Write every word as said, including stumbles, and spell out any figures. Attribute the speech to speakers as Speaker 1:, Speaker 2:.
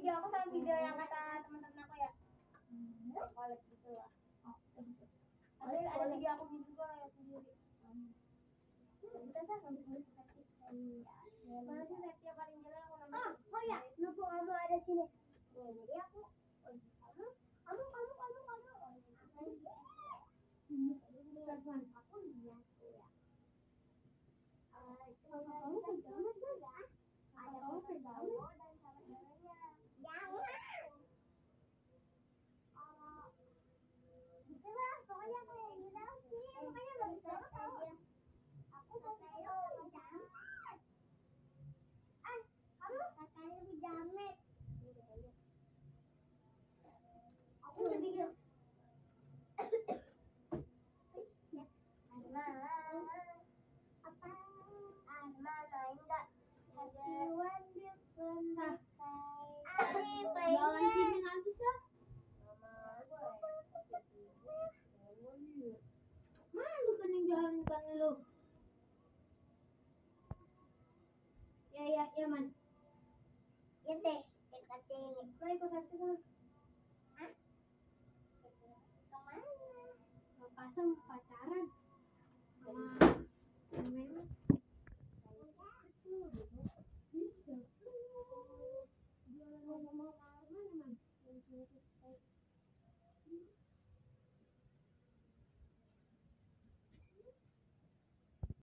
Speaker 1: video aku sama video yang kata teman-teman aku ya. Collab gitu lah. Ada ada video aku juga ya sendiri. Kita kan ngambil Septi. Mana sih Septi yang paling jelek aku nambah. Oh, oh ya, lupa kamu ada sini. Nih, jadi aku kamu kamu kamu kamu kamu kamu. Ini teman aku lihat ya. Eh, kamu pegang enggak? Ada kamu pegang dan sama-samanya. Jangan. Oh. Gitu lah, pokoknya aku yang di dalam sini, makanya bagus banget tau. Aku kakaknya lebih jamet. Eh, kamu kakaknya lebih jamet. Aku udah bikin. Arman, apa? Arman main nggak? Ada. Nah, Ari pengen. Nanti sih. Mana bukan yang jalankan lu? Ya ya ya man. Ya deh, dekat sini. Mau ikut satu sama? Hah? Kemana? Mau pasang pacaran sama